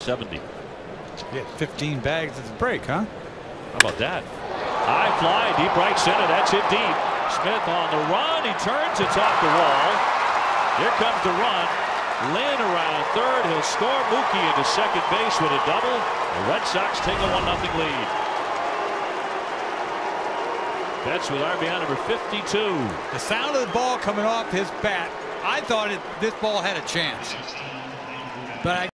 .70. Yeah, 15 bags at the break, huh? How about that? High fly, deep right center. That's hit deep. Smith on the run. He turns. It's off the wall. Here comes the run. Lynn around third. He'll score. Mookie into second base with a double. The Red Sox take a 1-0 lead. Betts with RBI number 52. The sound of the ball coming off his bat. I thought this ball had a chance. But